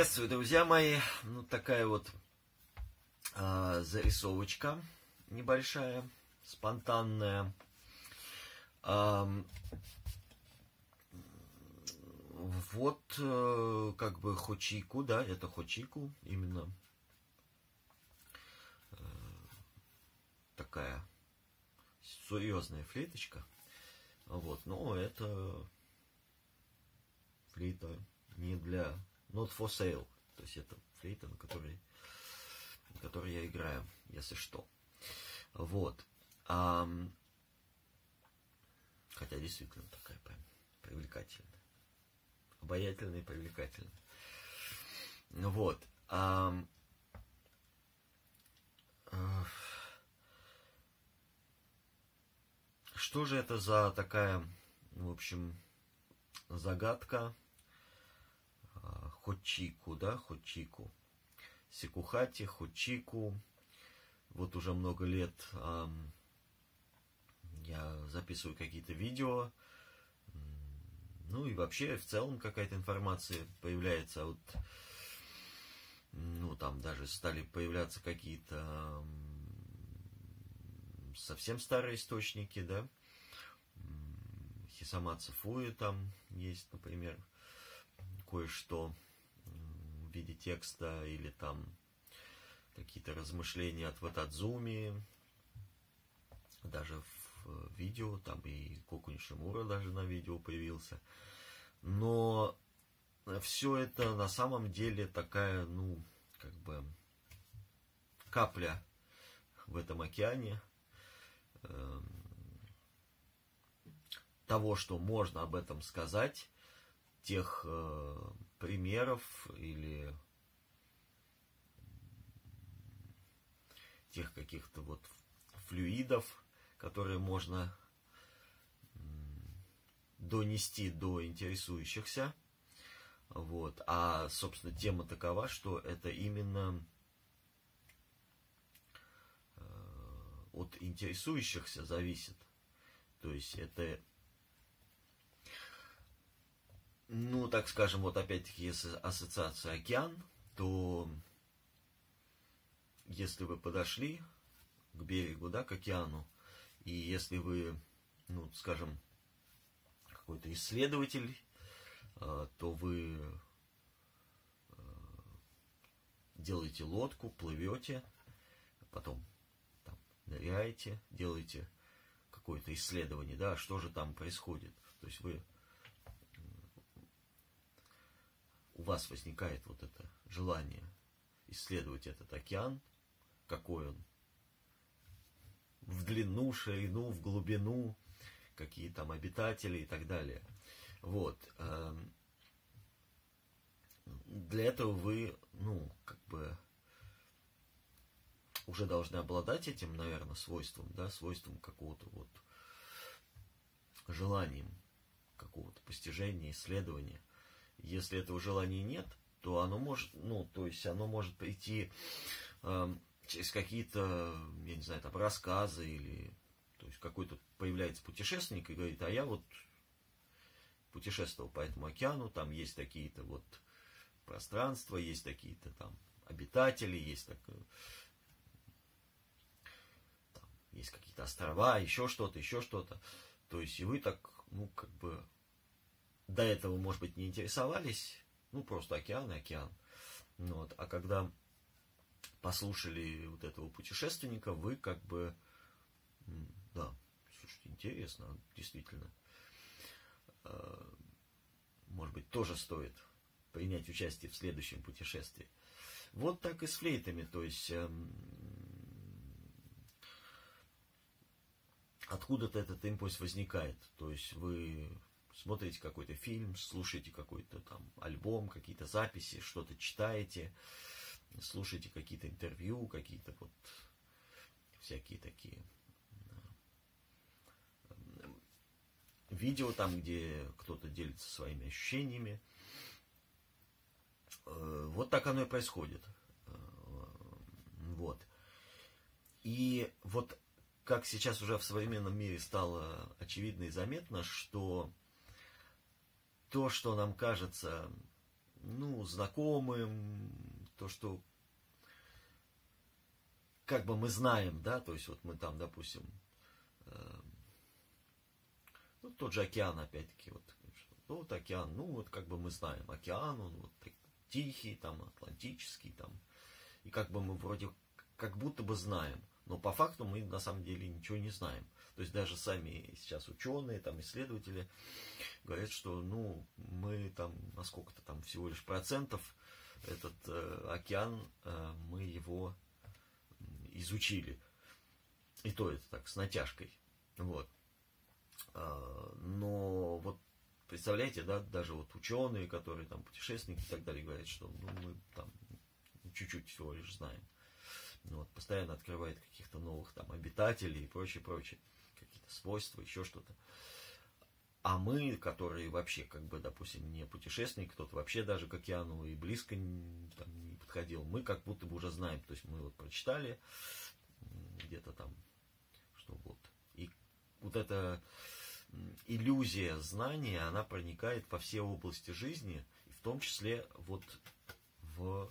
Приветствую, друзья мои. Ну, такая вот зарисовочка небольшая, спонтанная. Вот как бы хочику, да, это хочику, именно такая серьезная флейточка. Вот, но это флейта не для not for sale, то есть это флейта, на которой я играю, если что. Вот. Хотя действительно такая прям привлекательная. Обаятельная и привлекательная. Вот. Что же это за такая, в общем, загадка? Хочику, да, хочику. Сикухати, хочику. Вот уже много лет я записываю какие-то видео. Ну и вообще в целом какая-то информация появляется. Вот, ну там даже стали появляться какие-то совсем старые источники, да. Хисамацу Фуи там есть, например, кое-что в виде текста, или там какие-то размышления от Ватадзуми, даже в видео, там и Коку Нишимура даже на видео появился. Но все это на самом деле такая, ну, как бы капля в этом океане того, что можно об этом сказать, тех примеров или тех каких-то вот флюидов, которые можно донести до интересующихся. Вот. А, собственно, тема такова, что это именно от интересующихся зависит. То есть это, ну, так скажем, вот опять-таки, если ассоциация океан, то если вы подошли к берегу, да, к океану, и если вы, ну, скажем, какой-то исследователь, то вы делаете лодку, плывете, потом там ныряете, делаете какое-то исследование, да, что же там происходит. То есть у вас возникает вот это желание исследовать этот океан, какой он в длину, ширину, в глубину, какие там обитатели и так далее. Вот. Для этого вы, ну, как бы уже должны обладать этим, наверное, свойством, да, свойством какого-то вот желанием какого-то постижения, исследования. Если этого желания нет, то оно может, ну, то есть оно может прийти через какие-то, я не знаю, там, рассказы, или, то есть какой-то появляется путешественник и говорит, а я вот путешествовал по этому океану, там есть такие-то вот пространства, есть такие-то там обитатели, есть там, есть какие-то острова, еще что-то, еще что-то. То есть и вы так, ну, как бы до этого, может быть, не интересовались, ну, просто океан и океан. Вот. А когда послушали вот этого путешественника, вы как бы, да, слушайте, интересно, действительно, может быть, тоже стоит принять участие в следующем путешествии. Вот так и с флейтами, то есть откуда-то этот импульс возникает, то есть вы смотрите какой-то фильм, слушаете какой-то там альбом, какие-то записи, что-то читаете, слушаете какие-то интервью, какие-то вот всякие такие видео там, где кто-то делится своими ощущениями. Вот так оно и происходит. Вот. И вот как сейчас уже в современном мире стало очевидно и заметно, что то, что нам кажется ну, знакомым, то, что как бы мы знаем, да, то есть вот мы там, допустим, ну, тот же океан, опять-таки, вот, ну, вот океан, ну, вот как бы мы знаем, океан, он вот тихий, там, атлантический, там, и как бы мы вроде, как будто бы знаем, но по факту мы на самом деле ничего не знаем. То есть даже сами сейчас ученые, там, исследователи говорят, что, ну, мы там, насколько-то там всего лишь процентов этот океан, мы его изучили. И то это так, с натяжкой. Вот. Но вот представляете, да, даже вот ученые, которые там путешественники и так далее, говорят, что ну, мы там чуть-чуть всего лишь знаем. Ну, вот, постоянно открывает каких-то новых там обитателей и прочее, какие-то свойства, еще что-то. А мы, которые вообще, как бы, допустим, не путешественник, кто-то вообще даже к океану и близко там, не подходил, мы как будто бы уже знаем. То есть мы вот прочитали где-то там, что вот. И вот эта иллюзия знания, она проникает во все области жизни, в том числе вот в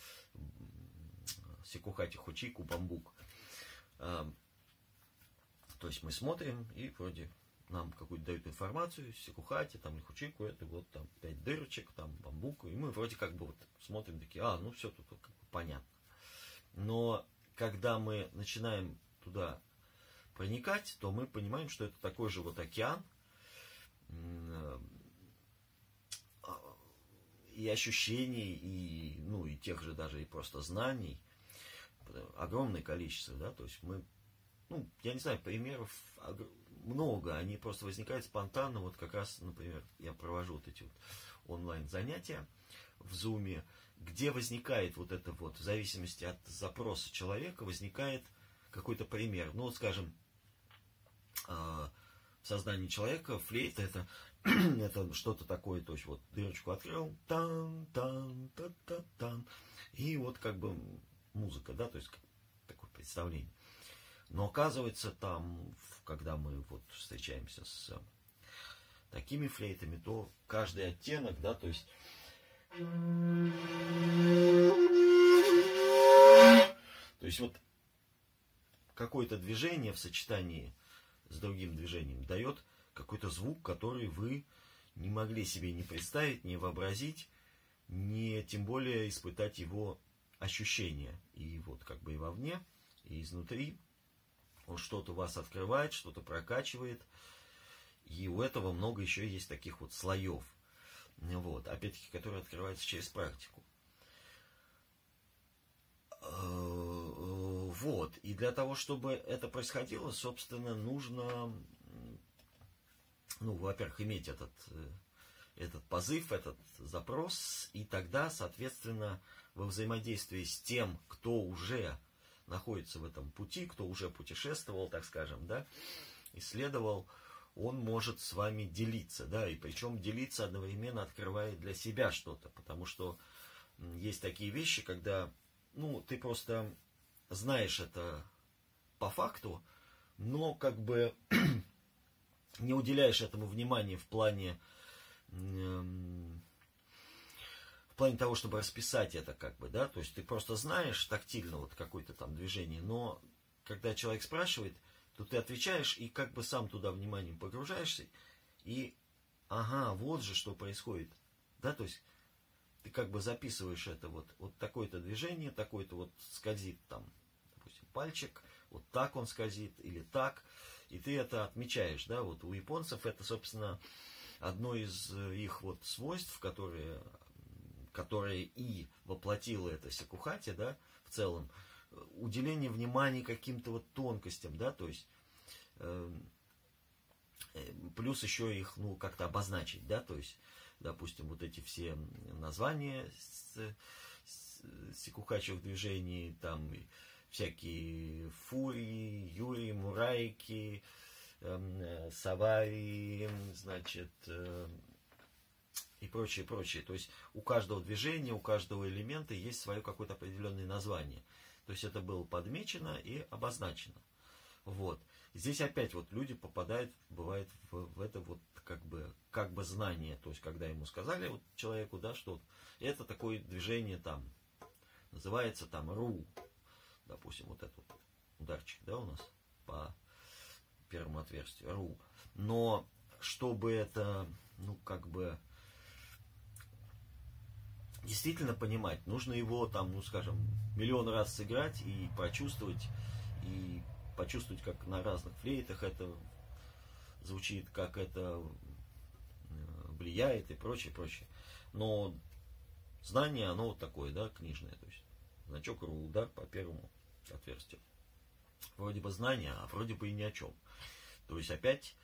Сикухати Хучику Бамбук. То есть мы смотрим и вроде нам какую-то дают информацию, Сикухати, там, Хучику, это вот там 5 дырочек, там, бамбуку, и мы вроде как бы вот смотрим такие, ну все тут как бы понятно. Но когда мы начинаем туда проникать, то мы понимаем, что это такой же вот океан, и ощущений, и, ну, и тех же даже и просто знаний, огромное количество, да, то есть мы, ну, я не знаю, примеров много, они просто возникают спонтанно, вот как раз, например, я провожу вот эти вот онлайн-занятия в Zoom, где возникает вот это вот, в зависимости от запроса человека, возникает какой-то пример. Ну, вот, скажем, в сознании человека флейта это, это что-то такое, то есть вот дырочку открыл, тан-тан-та-та-тан, и вот как бы музыка, да, то есть такое представление. Но оказывается там, когда мы вот встречаемся с такими флейтами, то каждый оттенок, да, то есть вот какое-то движение в сочетании с другим движением дает какой-то звук, который вы не могли себе не представить, не вообразить, не тем более испытать его ощущения. И вот как бы и вовне, и изнутри он что-то вас открывает, что-то прокачивает. И у этого много еще есть таких вот слоев. Вот, опять-таки, которые открываются через практику. Вот. И для того, чтобы это происходило, собственно, нужно, ну, во-первых, иметь этот позыв, этот запрос, и тогда, соответственно, во взаимодействии с тем, кто уже находится в этом пути, кто уже путешествовал, так скажем, да, исследовал, он может с вами делиться, да, и причем делиться одновременно открывает для себя что-то, потому что есть такие вещи, когда, ну, ты просто знаешь это по факту, но как бы не уделяешь этому внимания в плане того, чтобы расписать это, как бы, да, то есть ты просто знаешь тактильно вот какое-то там движение, но когда человек спрашивает, то ты отвечаешь и как бы сам туда вниманием погружаешься, и ага, вот же что происходит, да, то есть ты как бы записываешь это вот такое-то движение, такое-то вот скользит там, допустим, пальчик, вот так он скользит или так, и ты это отмечаешь, да, вот у японцев это, собственно, одно из их вот свойств, которые и воплотило это Сикухати, да, в целом, уделение внимания каким-то вот тонкостям, да, то есть плюс еще их, ну, как-то обозначить, да, то есть, допустим, вот эти все названия сикухачевых движений, там всякие фури, юри, мурайки, савари, значит, и прочее, прочее. То есть у каждого движения, у каждого элемента есть свое какое-то определенное название. То есть это было подмечено и обозначено. Вот. Здесь опять вот люди попадают, бывает, в это вот как бы знание. То есть, когда ему сказали вот человеку, да, что это такое движение там, называется там ру, допустим, вот этот вот ударчик, да, у нас по первому отверстию, ру. Но чтобы это, ну, как бы действительно понимать, нужно его там, ну, скажем, миллион раз сыграть и почувствовать как на разных флейтах это звучит, как это влияет и прочее, прочее. Но знание, оно вот такое, да, книжное, то есть значок ру, удар по первому отверстию. Вроде бы знание, а вроде бы и ни о чем. То есть опять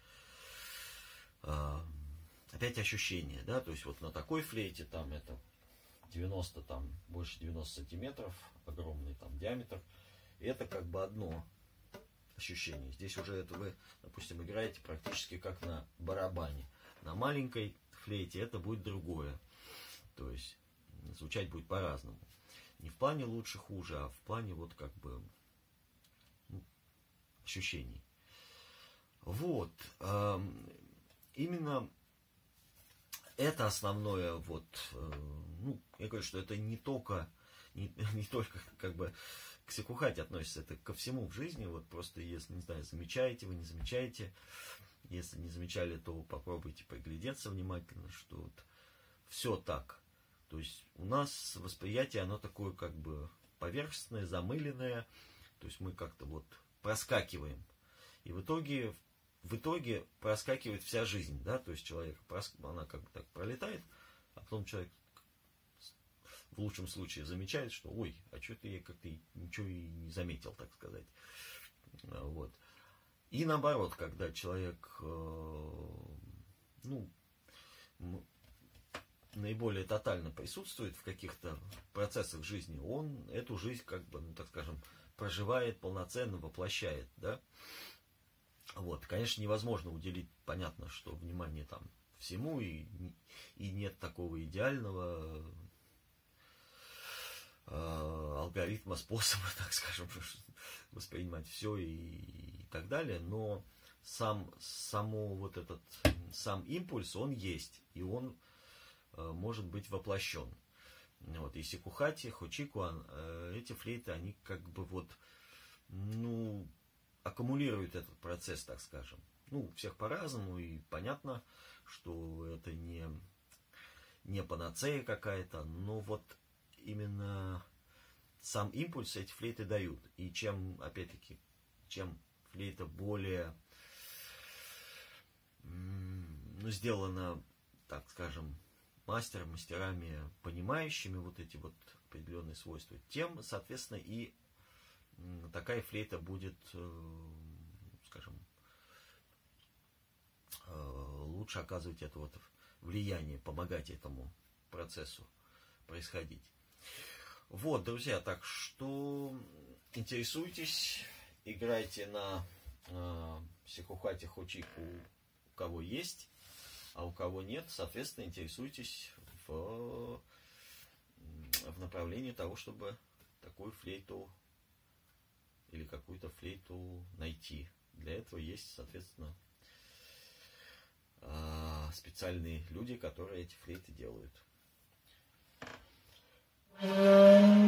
ощущение, да, то есть вот на такой флейте там это 90, там больше 90 сантиметров, огромный там диаметр, и это как бы одно ощущение. Здесь уже это вы, допустим, играете практически как на барабане. На маленькой флейте это будет другое. То есть звучать будет по-разному. Не в плане лучше, хуже, а в плане вот как бы ощущений. Вот. Именно это основное, вот, ну, я говорю, что это не только как бы к сикухате относится, это ко всему в жизни, вот просто, если, не знаю, замечаете вы, не замечаете, если не замечали, то попробуйте приглядеться внимательно, что вот все так. То есть у нас восприятие, оно такое как бы поверхностное, замыленное, то есть мы как-то вот проскакиваем. И в итоге проскакивает вся жизнь, да, то есть человек, она как бы так пролетает, а потом человек в лучшем случае замечает, что ой, а что-то я как-то ничего и не заметил, так сказать. Вот. И наоборот, когда человек, ну, наиболее тотально присутствует в каких-то процессах жизни, он эту жизнь, как бы, ну, так скажем, проживает полноценно, воплощает, да. Вот, конечно, невозможно уделить, понятно, что внимание там всему, и нет такого идеального алгоритма, способа, так скажем, воспринимать все и так далее, но сам импульс, он есть, и он может быть воплощен. Вот, и сикухати, хочикуан, эти флейты, они как бы вот, ну, аккумулируют этот процесс, так скажем. Ну, у всех по-разному, и понятно, что это не панацея какая-то, но вот именно сам импульс эти флейты дают. И чем, опять-таки, чем флейта более, ну, сделана, так скажем, мастерами, понимающими вот эти вот определенные свойства, тем, соответственно, и такая флейта будет, скажем, лучше оказывать это вот влияние, помогать этому процессу происходить. Вот, друзья, так что интересуйтесь, играйте на сикухате хочику, у кого есть, а у кого нет, соответственно, интересуйтесь в направлении того, чтобы такую флейту или какую-то флейту найти. Для этого есть, соответственно, специальные люди, которые эти флейты делают.